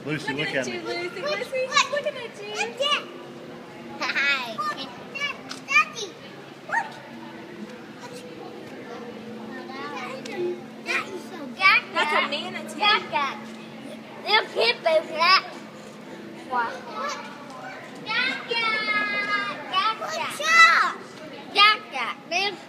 Lucy, look at me. Lucy, looking at you. Hi. Daddy, look. That's a manatee. Look here, baby. What? Gaga.